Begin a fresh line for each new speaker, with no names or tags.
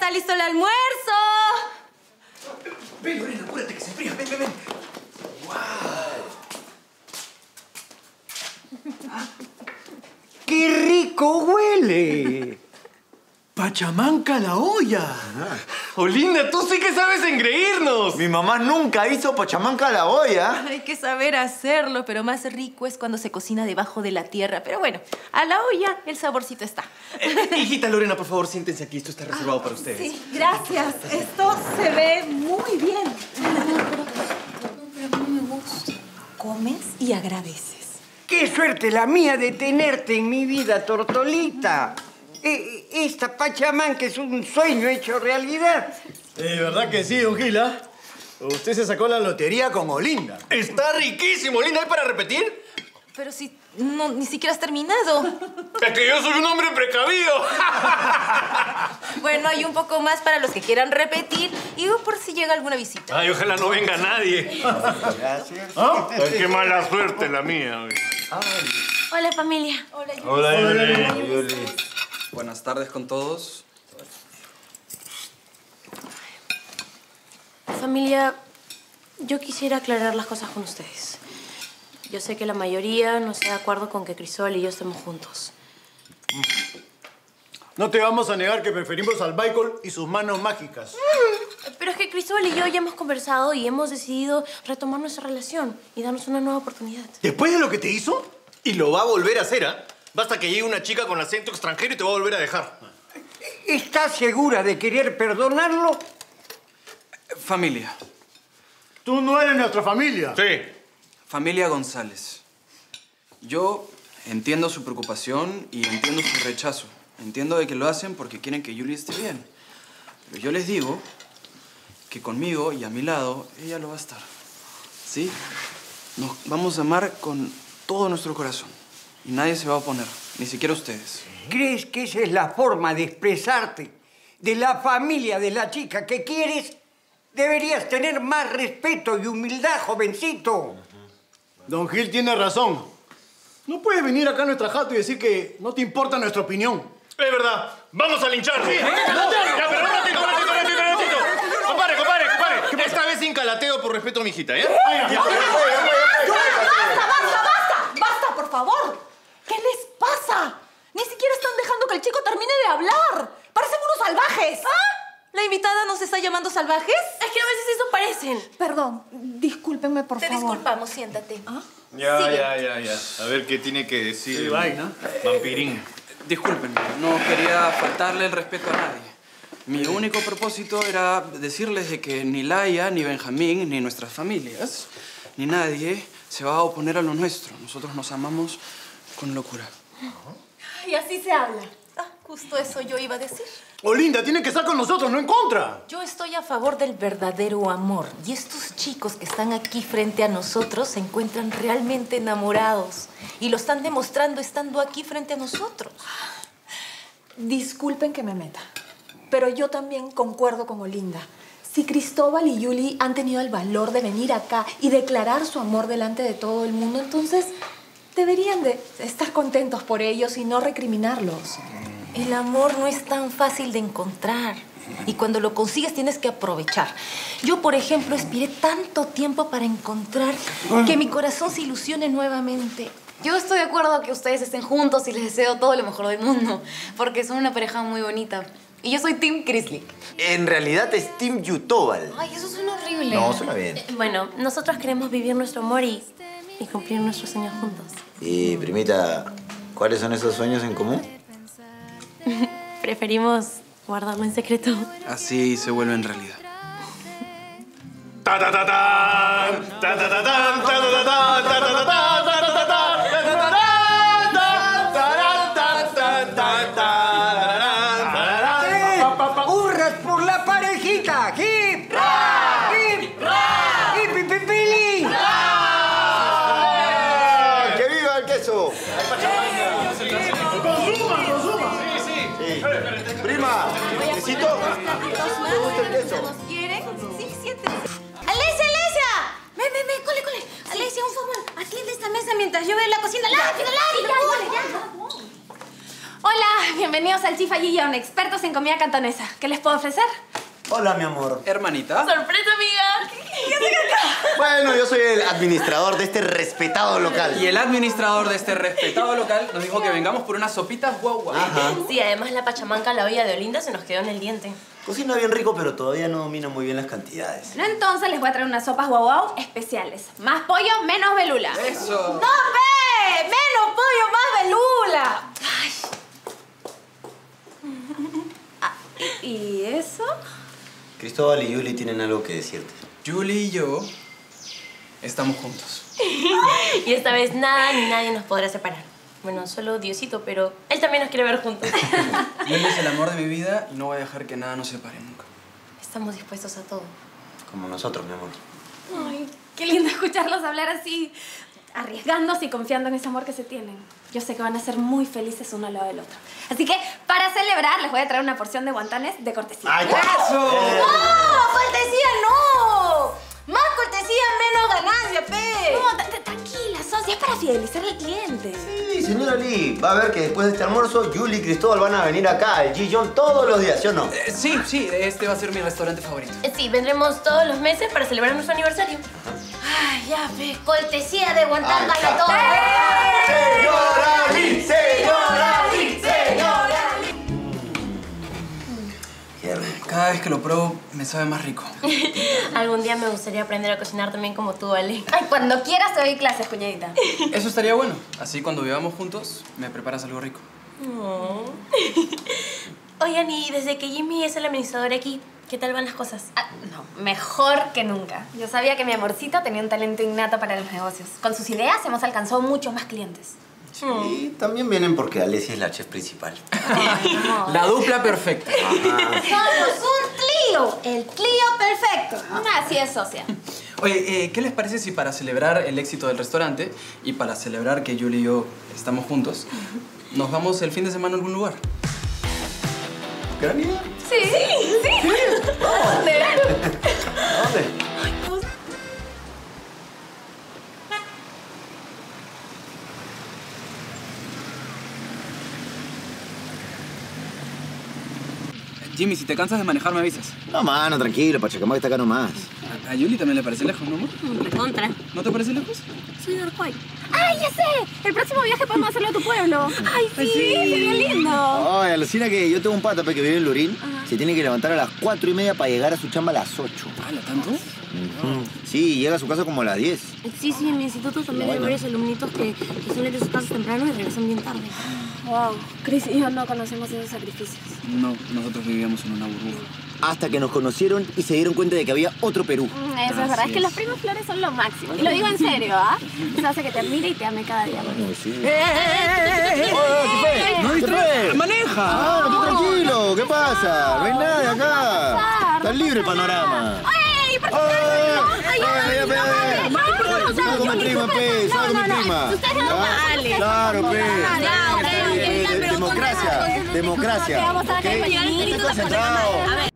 está listo el almuerzo.
Ven, Lorena, apúrate que se enfría. Ven, ven, ven. ¡Guau! ¡Qué rico huele! ¡Pachamanca la olla!
Olinda, tú sí que sabes engreírnos.
Mi mamá nunca hizo pachamanca a la olla.
Hay que saber hacerlo, pero más rico es cuando se cocina debajo de la tierra. Pero bueno, a la olla el saborcito está.
Hijita Lorena, por favor, siéntense aquí. Esto está reservado para ustedes.
Sí, gracias. Esto se ve muy bien. Pero no me gusta. Comes y agradeces.
¡Qué suerte la mía de tenerte en mi vida, Tortolita! Esta pachamanca es un sueño hecho realidad.
¿Verdad que sí, don Gila? Usted se sacó la lotería con Olinda.
Está riquísimo, Olinda. ¿Hay para repetir?
Pero si no, ni siquiera has terminado.
Es que yo soy un hombre precavido.
Bueno, hay un poco más para los que quieran repetir y por si llega alguna visita.
Ay, ojalá no venga nadie.
Gracias.
¿Ah? Ay, qué mala suerte la mía.
Hola, familia. Hola, Yuli.
Hola,
Yuli.
Buenas tardes con todos.
Familia, yo quisiera aclarar las cosas con ustedes. Yo sé que la mayoría no está de acuerdo con que Crisol y yo estemos juntos.
No te vamos a negar que preferimos al Michael y sus manos mágicas.
Pero es que Crisol y yo ya hemos conversado y hemos decidido retomar nuestra relación y darnos una nueva oportunidad.
¿Después de lo que te hizo?
Y lo va a volver a hacer, ¿ah? Basta que llegue una chica con acento extranjero y te va a volver a dejar.
¿Estás segura de querer perdonarlo?
Familia.
Tú no eres nuestra familia.
Sí.
Familia González. Yo entiendo su preocupación y entiendo su rechazo. Entiendo de que lo hacen porque quieren que Yuli esté bien. Pero yo les digo que conmigo y a mi lado ella lo va a estar. ¿Sí? Nos vamos a amar con todo nuestro corazón. Y nadie se va a oponer, ni siquiera ustedes.
¿Crees que esa es la forma de expresarte de la familia de la chica que quieres? Deberías tener más respeto y humildad, jovencito.
Don Gil tiene razón. No puedes venir acá a nuestra jato y decir que no te importa nuestra opinión.
Es verdad. Vamos a linchar. Sí. Ya, pero un ratito. Compare. Esta vez sin calateo por respeto a mi hijita, ¿eh?
¡Basta, por favor! ¿Qué les pasa? Ni siquiera están dejando que el chico termine de hablar. ¡Parecen unos salvajes! ¿Ah? ¿La invitada nos está llamando salvajes?
Es que a veces eso parecen.
Perdón, discúlpenme, por favor.
Te disculpamos, siéntate.
¿Ah?
Ya. A ver qué tiene que decir
Sí, vaina.
Vampirín.
Discúlpenme, no quería faltarle el respeto a nadie. Mi único propósito era decirles de que ni Laia, ni Benjamín, ni nuestras familias, ni nadie se va a oponer a lo nuestro. Nosotros nos amamos con locura.
Y así se habla. Ah, justo eso yo iba a decir.
Olinda, tiene que estar con nosotros, no en contra.
Yo estoy a favor del verdadero amor. Y estos chicos que están aquí frente a nosotros se encuentran realmente enamorados. Y lo están demostrando estando aquí frente a nosotros.
Disculpen que me meta, pero yo también concuerdo con Olinda. Si Cristóbal y Yuli han tenido el valor de venir acá y declarar su amor delante de todo el mundo, entonces deberían de estar contentos por ellos y no recriminarlos.
El amor no es tan fácil de encontrar. Y cuando lo consigues tienes que aprovechar. Yo, por ejemplo, esperé tanto tiempo para encontrar que mi corazón se ilusione nuevamente.
Yo estoy de acuerdo que ustedes estén juntos y les deseo todo lo mejor del mundo, porque son una pareja muy bonita. Y yo soy Team Crisley.
En realidad es Team Yutobal.
Ay, eso suena horrible.
No, suena bien.
Bueno, nosotros queremos vivir nuestro amor y cumplir nuestros sueños juntos.
Y, primita, ¿cuáles son esos sueños en común?
Preferimos guardarlo en secreto.
Así se vuelve en realidad.
¡Hurras por la parejita! ¡Hip! ¡Hip! ¡Hip! ¡Hip! ¡Pili!
¡Que viva el queso!
¡Consuma!
Sí. Prima, necesito... ¿Te gusta el queso?
¿Nos quieren? Sí, siéntense.
¡Alesia! Ven, cole. Alesia, un favor. Atiende esta mesa mientras yo veo la cocina. ¡Rápido!
Hola, bienvenidos al Chifa Gillón, expertos en comida cantonesa. ¿Qué les puedo ofrecer?
Hola, mi amor.
Hermanita.
¡Sorpresa, amiga! ¿Qué haces acá?
Bueno, yo soy el administrador de este respetado local.
Y el administrador de este respetado local nos dijo que vengamos por unas sopitas guagua.
Ajá.
Sí, además la pachamanca, la olla de Olinda, se nos quedó en el diente.
Cocina bien rico, pero todavía no domina muy bien las cantidades.
No, entonces les voy a traer unas sopas guau guau especiales. Más pollo, menos velula.
¡Eso!
¡No, ve! ¡Menos pollo, más velula! Ay. Ah, ¿y eso?
Cristóbal y Yuli tienen algo que decirte.
Julie y yo estamos juntos.
Y esta vez nada ni nadie nos podrá separar. Bueno, solo Diosito, pero él también nos quiere ver juntos.
Él es el amor de mi vida y no voy a dejar que nada nos separe nunca.
Estamos dispuestos a todo.
Como nosotros, mi amor.
Ay, qué lindo escucharlos hablar así, arriesgándose y confiando en ese amor que se tienen. Yo sé que van a ser muy felices uno al lado del otro. Así que, para celebrar, les voy a traer una porción de guantanes de cortesía.
¡Ay, ya!
¡Eso!
¡No! ¡Cortesía no! Más cortesía, menos ganancia, pe. No, tranquila, socia, es para fidelizar al cliente.
Sí, señora Lee, va a ver que después de este almuerzo, Yuli y Cristóbal van a venir acá al Gillón todos los días, ¿sí o no?
Sí, este va a ser mi restaurante favorito.
Sí, vendremos todos los meses para celebrar nuestro aniversario.
Ay, ya, pe. Cortesía de guantán para todos.
¡Señora Lee! ¡Señora Lee! ¡Señora Lee! Qué rico.
Cada vez que lo pruebo, me sabe más rico.
Algún día me gustaría aprender a cocinar también como tú, Ale.
Ay, cuando quieras te doy clases, cuñadita.
Eso estaría bueno. Así cuando vivamos juntos, me preparas algo rico.
Oh. Oigan, y desde que Jimmy es el administrador aquí, ¿qué tal van las cosas?
Ah, no, mejor que nunca. Yo sabía que mi amorcito tenía un talento innato para los negocios. Con sus ideas hemos alcanzado muchos más clientes.
Sí, también vienen porque Alessia es la chef principal.
La dupla perfecta.
Somos un trío, el trío perfecto. Así es, socia.
Oye, ¿qué les parece si para celebrar el éxito del restaurante y para celebrar que Julie y yo estamos juntos, nos vamos el fin de semana a algún lugar?
¿Gran idea?
Sí. ¿A dónde?
¿A dónde?
Jimmy, si te cansas de manejar, me avisas.
No, mano, tranquilo, Pachacamac está acá nomás.
A Julie también le parece lejos, ¿no, amor?
Contra.
¿No te parece lejos?
Soy de Arcuay. ¡Ay, ya sé! El próximo viaje podemos hacerlo a tu pueblo. ¡Ay, sí! ¡Sería lindo!
Ay, alucina que yo tengo un pata que vive en Lurín. Se tiene que levantar a las 4:30 para llegar a su chamba a las 8.
¿Hala, tanto?
Sí, llega a su casa como a las 10.
Sí, en mi instituto también hay varios alumnitos que salen de sus casas temprano y regresan bien tarde.
Wow, Cris y yo no conocemos esos sacrificios.
No, nosotros vivíamos en una burbuja.
Hasta que nos conocieron y se dieron cuenta de que había otro Perú.
Eso es verdad, es que los primos Flores son lo máximo. Y lo digo en serio, ¿ah? Eso hace que te admire y te ame cada día.
Sí.
¡No distraes! ¡Maneja!
Ah, tú tranquilo, ¿qué pasa? No hay nadie acá. Está libre el panorama.
¡Ey! ¿Por qué
Salgo con mi prima, pe. Salgo con mi prima.
Ustedes no valen.
Claro, pe.
Democracia.
Democracia.
Vamos a
¿Ok? Estoy concentrado.